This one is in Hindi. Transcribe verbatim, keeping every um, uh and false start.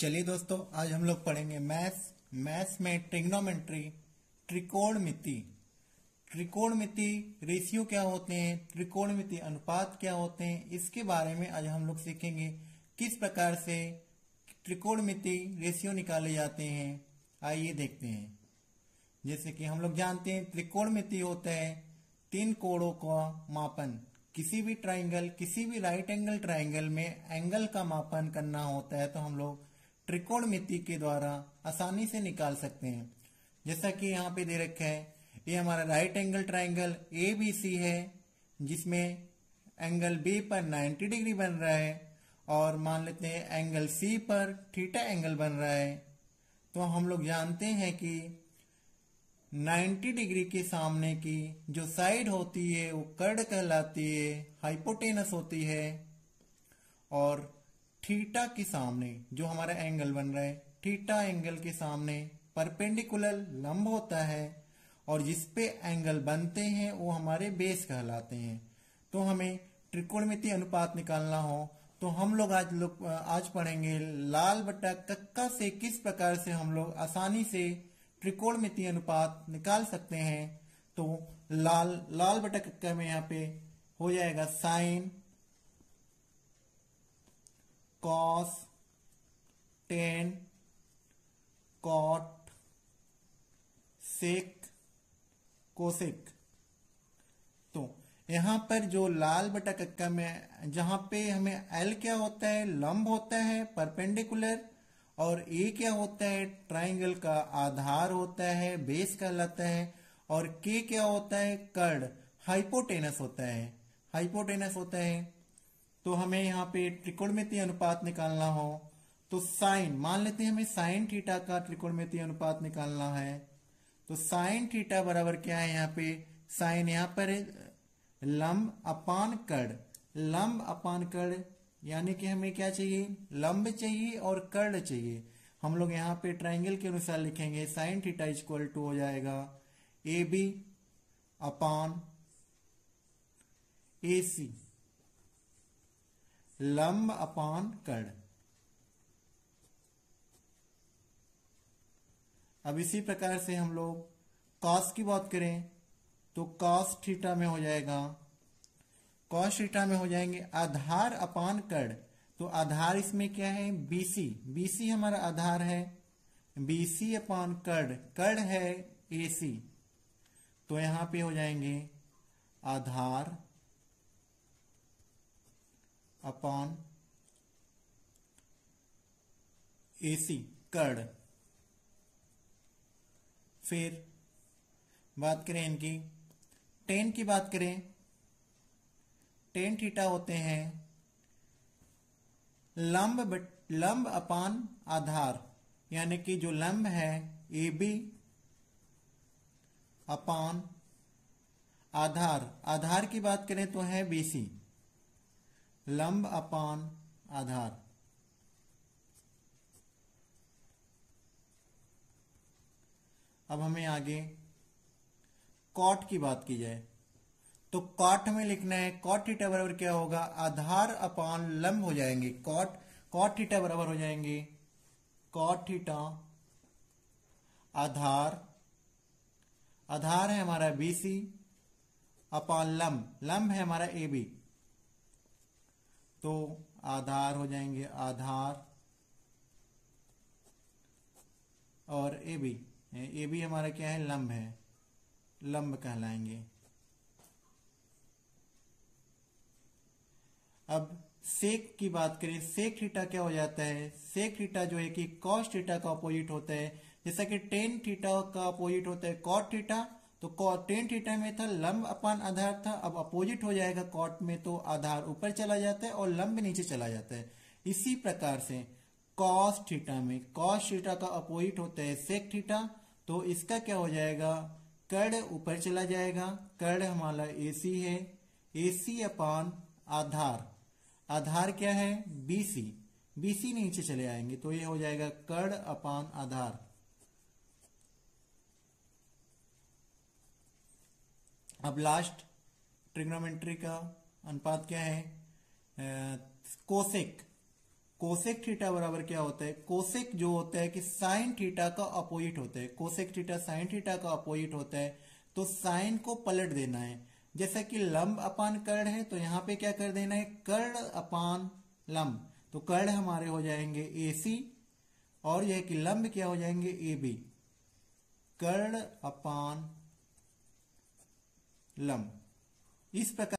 चलिए दोस्तों, आज हम लोग पढ़ेंगे मैथ्स मैथ्स में ट्रिग्नोमेट्री, त्रिकोणमिति। त्रिकोणमिति रेशियो क्या होते हैं, त्रिकोणमिति अनुपात क्या होते हैं, इसके बारे में आज हम लोग सीखेंगे। किस प्रकार से त्रिकोणमिति रेशियो निकाले जाते हैं, आइए देखते हैं। जैसे कि हम लोग जानते हैं त्रिकोणमिति होता है तीन कोणों का मापन। किसी भी ट्राइंगल, किसी भी राइट एंगल ट्राइंगल में एंगल का मापन करना होता है तो हम लोग त्रिकोणमिति के द्वारा आसानी से निकाल सकते हैं। जैसा कि यहाँ पे दे रखा है, ये हमारा right angle triangle A B C है, जिसमें एंगल बी पर नब्बे डिग्री बन रहा है और मान लेते हैं एंगल सी पर थीटा एंगल बन रहा है। तो हम लोग जानते हैं कि नब्बे डिग्री के सामने की जो साइड होती है वो कर्ड कहलाती है, हाइपोटेनस होती है। और थीटा के सामने जो हमारा एंगल बन रहा है, थीटा एंगल के सामने परपेंडिकुलर लंब होता है और जिसपे एंगल बनते हैं वो हमारे बेस कहलाते हैं। तो हमें त्रिकोणमिति अनुपात निकालना हो तो हम लोग आज लोग आज पढ़ेंगे लाल बटा कक्का से किस प्रकार से हम लोग आसानी से त्रिकोणमिति अनुपात निकाल सकते हैं। तो लाल लाल बटा कक्का में यहाँ पे हो जाएगा sine, cos, tan, cot, sec, cosec. तो यहां पर जो लाल बटा कक्का में जहां पे हमें एल क्या होता है, लंब होता है परपेंडिकुलर, और ए क्या होता है, ट्राइंगल का आधार होता है, बेस कहलाता है, और के क्या होता है, कर्ड, हाइपोटेनस होता है, हाइपोटेनस होता है। तो हमें यहाँ पे त्रिकोणमिति अनुपात निकालना हो तो साइन, मान लेते हैं हमें साइन थीटा का त्रिकोणमिति अनुपात निकालना है। तो साइन थीटा बराबर क्या है, यहाँ पे साइन यहाँ पर लंब अपान कर्ड, लंब अपान कर्ड, यानी कि हमें क्या चाहिए, लंब चाहिए और कर्ड चाहिए। हम लोग यहाँ पे ट्राइंगल के अनुसार लिखेंगे साइन थीटा इक्वल टू हो जाएगा ए बी अपान ए सी, लंब अपान कर्ड। अब इसी प्रकार से हम लोग कॉस की बात करें तो कॉस थीटा में हो जाएगा, कॉस थीटा में हो जाएंगे आधार अपान कर्ड। तो आधार इसमें क्या है, बीसी, बीसी हमारा आधार है, बीसी अपान कर्ड, कर्ड है एसी। तो यहां पे हो जाएंगे आधार अपॉन एसी, कर्ड। फिर बात करें इनकी, टेन की बात करें, टेन थीटा होते हैं लंब बट लंब अपान आधार, यानी कि जो लंब है ए बी अपान आधार, आधार की बात करें तो है बीसी, लंब अपान आधार। अब हमें आगे कॉट की बात की जाए तो कॉट में लिखना है, कॉट थीटा बराबर क्या होगा, आधार अपान लंब हो जाएंगे, कॉट कॉट थीटा बराबर हो जाएंगे कॉट थीटा आधार, आधार है हमारा बीसी अपान लंब, लंब है हमारा ए बी। तो आधार हो जाएंगे आधार और ए बी, ए बी हमारा क्या है, लंब है, लंब कहलाएंगे। अब सेक की बात करें, सेक थीटा क्या हो जाता है, सेक थीटा जो है कि कॉस थीटा का अपोजिट होता है। जैसा कि टेन थीटा का अपोजिट होता है कॉट थीटा, तो टेन थीटा में था लंब अपान आधार था, अब अपोजिट हो जाएगा कॉट में, तो आधार ऊपर चला जाता है और लंब नीचे चला जाता है। इसी प्रकार से कॉस थीटा में, कॉस थीटा का अपोजिट होता है सेक थीटा, तो इसका क्या हो जाएगा, कर्ड ऊपर चला जाएगा, कर्ड हमारा एसी है, एसी अपान आधार, आधार क्या है बीसी, बीसी नीचे चले आएंगे, तो ये हो जाएगा कर्ड अपान आधार। अब लास्ट ट्रिग्नोमेट्री का अनुपात क्या है, कोसेक, कोसेक थीटा बराबर क्या होता है, कोसेक जो होता है कि साइन थीटा का अपोजिट होता है, कोसेक थीटा साइन थीटा का अपोजिट होता है, तो साइन को पलट देना है। जैसा कि लंब अपान कर्ण है तो यहां पे क्या कर देना है, कर्ण अपान लंब, तो कर्ण हमारे हो जाएंगे ए सी और यह कि लंब क्या हो जाएंगे ए बी, कर्ण अपान लंब। इस प्रकार